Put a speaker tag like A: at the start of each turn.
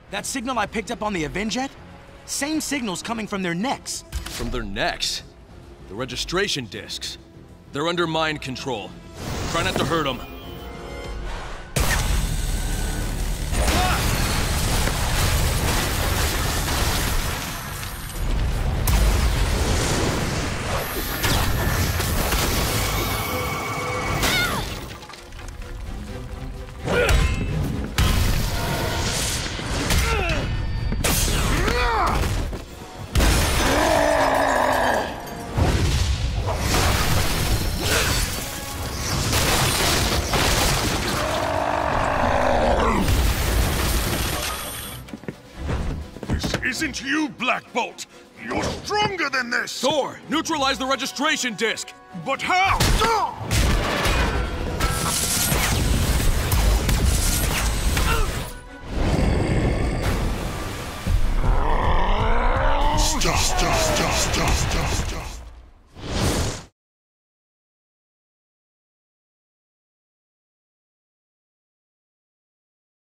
A: That signal I picked up on the Avengers? Same signals coming from their necks.
B: From their necks? The registration discs. They're under mind control. Try not to hurt them.
C: Isn't you, Black Bolt? You're stronger than this!
B: Thor, neutralize the registration disc!
C: But how? Stop.